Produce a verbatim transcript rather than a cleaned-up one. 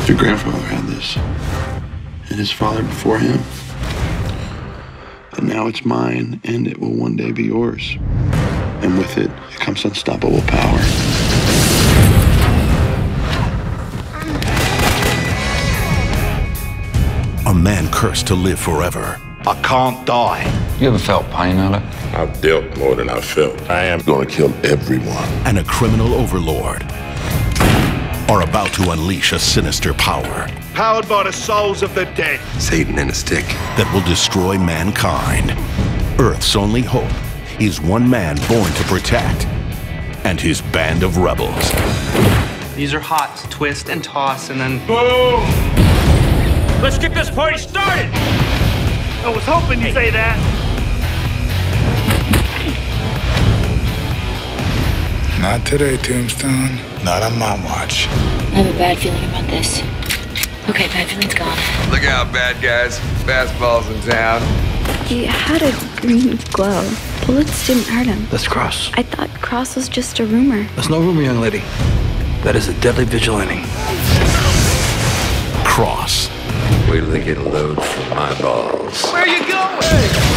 Your grandfather had this, and his father before him. And now it's mine, and it will one day be yours. And with it, it comes unstoppable power. A man cursed to live forever. I can't die. You ever felt pain, Alec? I've dealt more than I've felt. I am gonna kill everyone. And a criminal overlord are about to unleash a sinister power. Powered by the souls of the dead. Satan in a stick. That will destroy mankind. Earth's only hope is one man born to protect, and his band of rebels. These are hot. Twist and toss, and then Boom! let's get this party started! I was hoping you'd say that. Not today, Tombstone. Not on my watch. I have a bad feeling about this. Okay, bad feeling's gone. Look out, bad guys. Fastball's in town. He had a green glow. Bullets didn't hurt him. That's Cross. I thought Cross was just a rumor. That's no rumor, young lady. That is a deadly vigilante. Cross. Wait till they get a load from my balls. Where you going?